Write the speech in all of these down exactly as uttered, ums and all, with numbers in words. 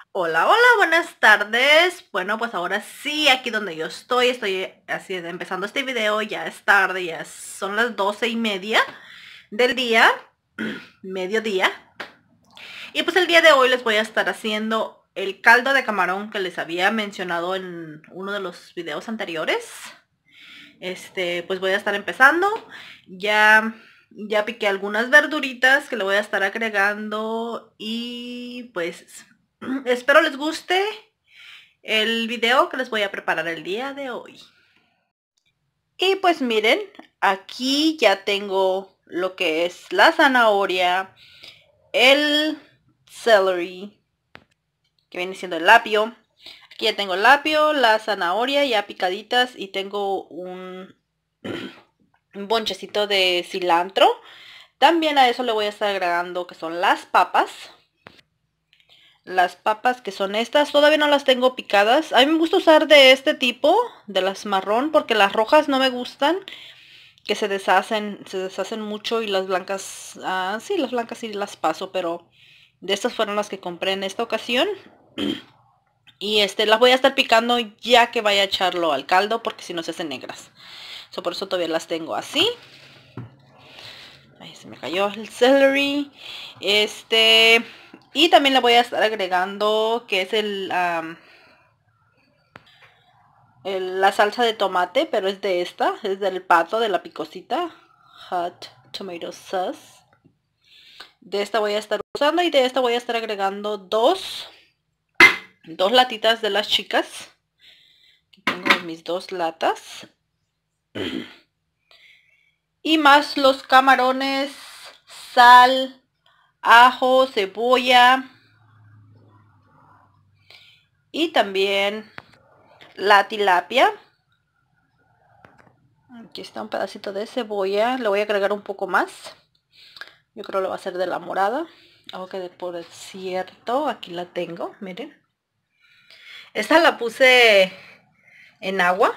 Hola, hola, buenas tardes. Bueno, pues ahora sí, aquí donde yo estoy, estoy así empezando este video, ya es tarde, ya son las doce y media del día, mediodía. Y pues el día de hoy les voy a estar haciendo el caldo de camarón que les había mencionado en uno de los videos anteriores. Este, pues voy a estar empezando. Ya, ya piqué algunas verduritas que le voy a estar agregando y pues espero les guste el video que les voy a preparar el día de hoy. Y pues miren, aquí ya tengo lo que es la zanahoria, el celery, que viene siendo el apio. Aquí ya tengo el apio, la zanahoria ya picaditas y tengo un, un bonchecito de cilantro. También a eso le voy a estar agregando que son las papas. Las papas que son estas, todavía no las tengo picadas. A mí me gusta usar de este tipo, de las marrón, porque las rojas no me gustan, que se deshacen, se deshacen mucho y las blancas, ah, sí, las blancas sí las paso, pero de estas fueron las que compré en esta ocasión. Y este, las voy a estar picando ya que vaya a echarlo al caldo, porque si no se hacen negras. So, por eso todavía las tengo así. Ahí se me cayó el celery. Este... Y también le voy a estar agregando que es el, um, el, la salsa de tomate, pero es de esta, es del pato, de la picosita. Hot tomato sauce. De esta voy a estar usando y de esta voy a estar agregando dos, dos latitas de las chicas. Aquí tengo mis dos latas. Y más los camarones, sal, ajo, cebolla. Y también la tilapia. Aquí está un pedacito de cebolla. Le voy a agregar un poco más. Yo creo que lo va a hacer de la morada. Aunque oh, por cierto, aquí la tengo, miren. Esta la puse en agua.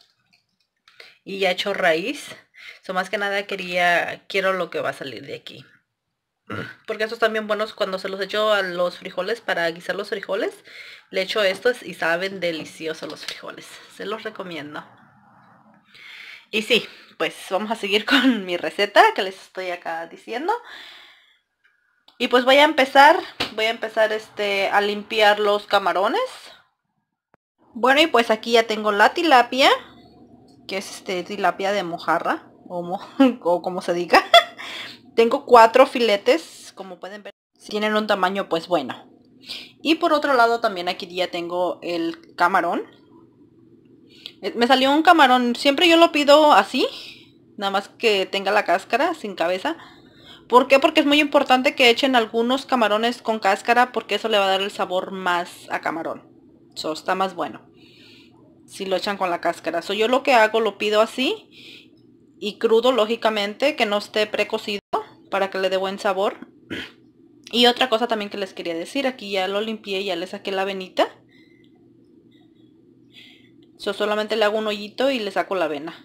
Y ya hecho raíz. So, más que nada quería, quiero lo que va a salir de aquí. Porque estos también buenos cuando se los echo a los frijoles para guisar los frijoles. Le echo estos y saben deliciosos los frijoles. Se los recomiendo. Y sí, pues vamos a seguir con mi receta que les estoy acá diciendo. Y pues voy a empezar, voy a empezar este a limpiar los camarones. Bueno, y pues aquí ya tengo la tilapia, que es este tilapia de mojarra, o, mo o como se diga. Tengo cuatro filetes, como pueden ver, si tienen un tamaño pues bueno. Y por otro lado también aquí ya tengo el camarón. Me salió un camarón, siempre yo lo pido así, nada más que tenga la cáscara, sin cabeza. ¿Por qué? Porque es muy importante que echen algunos camarones con cáscara, porque eso le va a dar el sabor más a camarón. So, está más bueno si lo echan con la cáscara. So, yo lo que hago lo pido así y crudo, lógicamente, que no esté precocido para que le dé buen sabor. Y otra cosa también que les quería decir, aquí ya lo limpié, ya le saqué la venita. So, solamente le hago un hoyito y le saco la vena.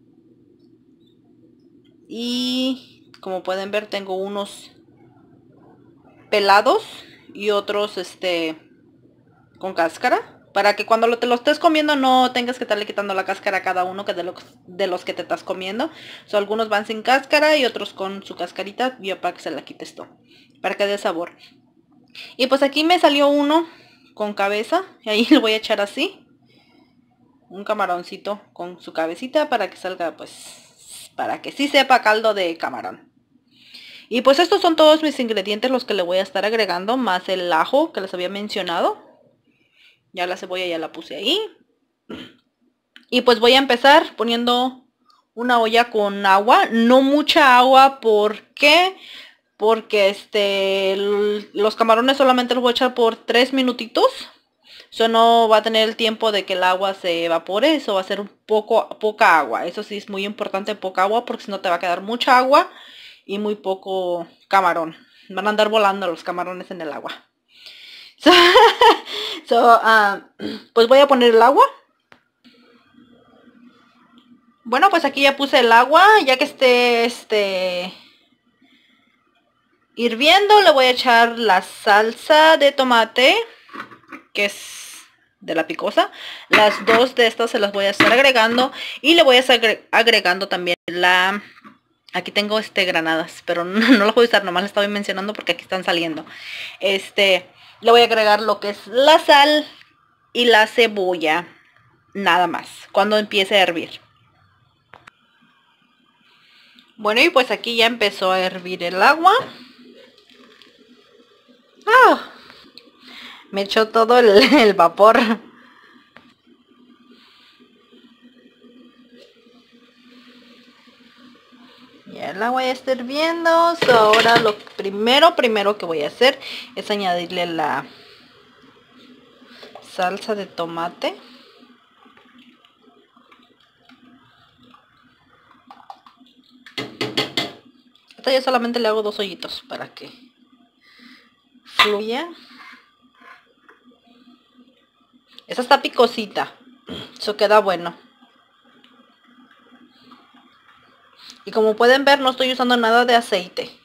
Y como pueden ver tengo unos pelados y otros este con cáscara, para que cuando te lo estés comiendo no tengas que estarle quitando la cáscara a cada uno que de los, de los que te estás comiendo. So, algunos van sin cáscara y otros con su cascarita, yo para que se la quites tú, para que dé sabor. Y pues aquí me salió uno con cabeza y ahí lo voy a echar así. Un camaroncito con su cabecita para que salga pues, para que sí sepa caldo de camarón. Y pues estos son todos mis ingredientes los que le voy a estar agregando, más el ajo que les había mencionado. Ya la cebolla ya la puse ahí. Y pues voy a empezar poniendo una olla con agua, no mucha agua, ¿por qué? Porque este, los camarones solamente los voy a echar por tres minutitos. Eso no va a tener el tiempo de que el agua se evapore, eso va a ser un poco, poca agua. Eso sí es muy importante, poca agua, porque si no te va a quedar mucha agua y muy poco camarón. Van a andar volando los camarones en el agua. So, so uh, pues voy a poner el agua. Bueno, pues aquí ya puse el agua, ya que esté este hirviendo, le voy a echar la salsa de tomate. que es de la picosa. Las dos de estas se las voy a estar agregando. Y le voy a estar agregando también la... Aquí tengo este granadas, pero no, no las voy a usar, nomás las estoy mencionando porque aquí están saliendo. Este, le voy a agregar lo que es la sal y la cebolla. Nada más, cuando empiece a hervir. Bueno, y pues aquí ya empezó a hervir el agua. ¡Ah! Me echó todo el, el vapor. Ya el agua ya está hirviendo. So, ahora lo primero, primero que voy a hacer es añadirle la salsa de tomate. Esta ya solamente le hago dos hoyitos para que fluya. Esta está picosita. Eso queda bueno. Y como pueden ver, no estoy usando nada de aceite.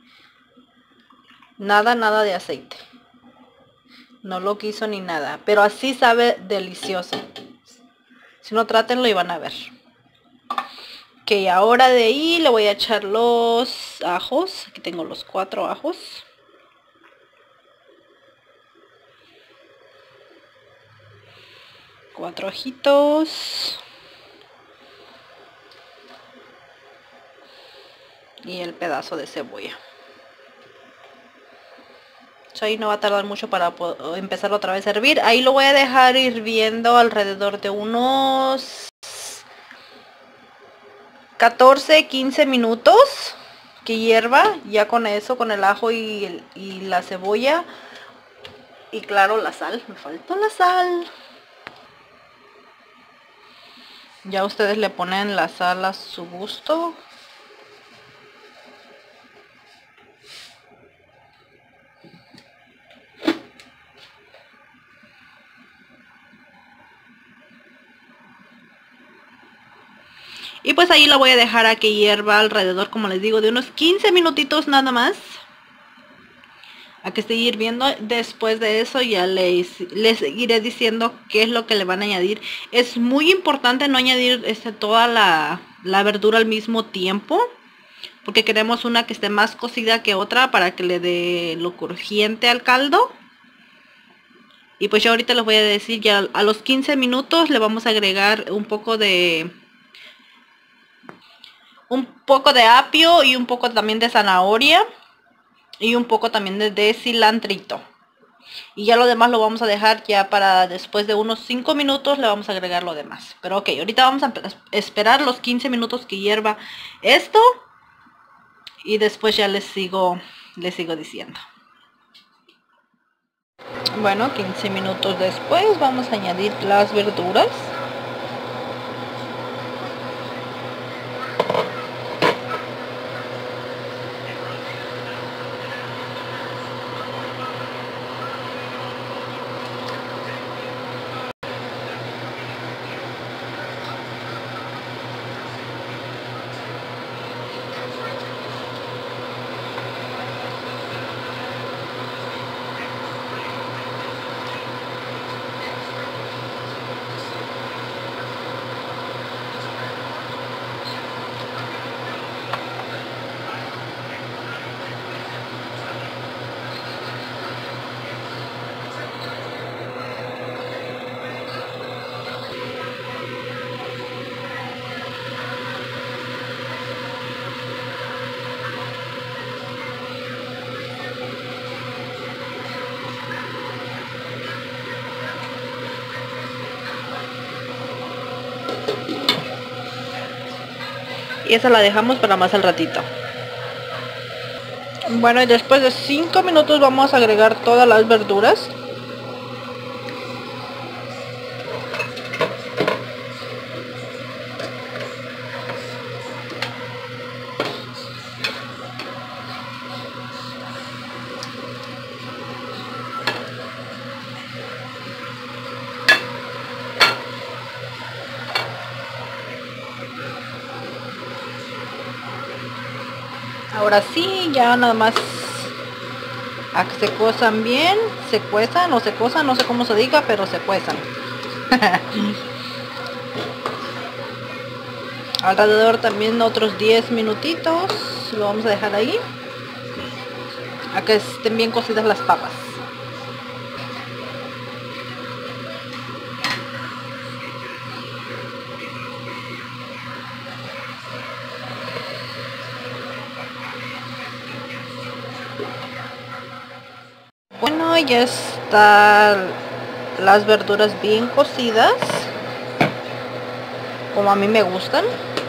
Nada, nada de aceite. No lo quiso ni nada. Pero así sabe delicioso. Si no, trátenlo y van a ver. Ok, ahora de ahí le voy a echar los ajos. Aquí tengo los cuatro ajos. Cuatro ajitos. Y el pedazo de cebolla. So, ahí no va a tardar mucho para empezar otra vez a hervir. Ahí lo voy a dejar hirviendo alrededor de unos catorce, quince minutos. Que hierva. Ya con eso, con el ajo y, el, y la cebolla. Y claro, la sal. Me faltó la sal. Ya ustedes le ponen la sal a su gusto. Y pues ahí la voy a dejar a que hierva alrededor, como les digo, de unos quince minutitos nada más. A que esté hirviendo. Después de eso ya les, les iré diciendo qué es lo que le van a añadir. Es muy importante no añadir este, toda la, la verdura al mismo tiempo. Porque queremos una que esté más cocida que otra para que le dé lo crujiente al caldo. Y pues yo ahorita les voy a decir, ya a los quince minutos le vamos a agregar un poco de... Un poco de apio y un poco también de zanahoria. Y un poco también de, de cilantrito. Y ya lo demás lo vamos a dejar ya para después de unos cinco minutos le vamos a agregar lo demás. Pero ok, ahorita vamos a esperar los quince minutos que hierva esto. Y después ya les sigo, les sigo diciendo. Bueno, quince minutos después vamos a añadir las verduras. Y esa la dejamos para más al ratito. Bueno, y después de cinco minutos vamos a agregar todas las verduras. Ahora sí, ya nada más a que se cuezan bien, se cuezan o se cosan, no sé cómo se diga, pero se cuezan. Alrededor también otros diez minutitos, lo vamos a dejar ahí, a que estén bien cocidas las papas. Bueno, ya están las verduras bien cocidas, como a mí me gustan.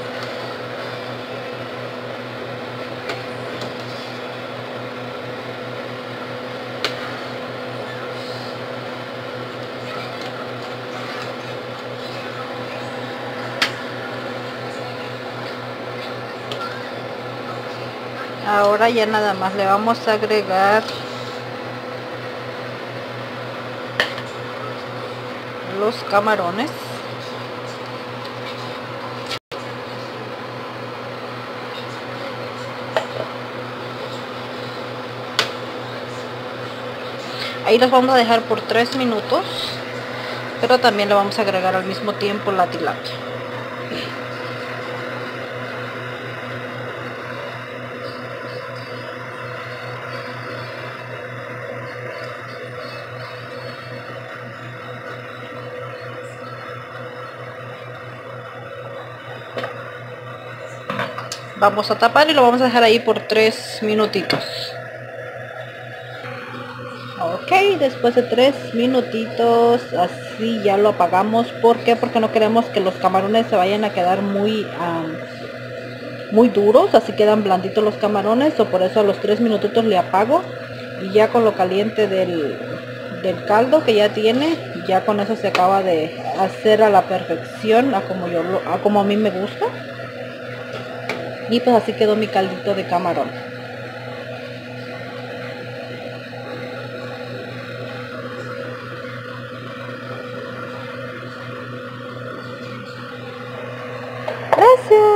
Ahora ya nada más le vamos a agregar los camarones. Ahí los vamos a dejar por tres minutos, pero también le vamos a agregar al mismo tiempo la tilapia. Vamos a tapar y lo vamos a dejar ahí por tres minutitos. Ok, después de tres minutitos, así ya lo apagamos. ¿Por qué? Porque no queremos que los camarones se vayan a quedar muy, um, muy duros, así quedan blanditos los camarones, o por eso a los tres minutitos le apago. Y ya con lo caliente del, del caldo que ya tiene, ya con eso se acaba de hacer a la perfección, a como, yo, a como a mí me gusta. Y pues así quedó mi caldito de camarón. Gracias.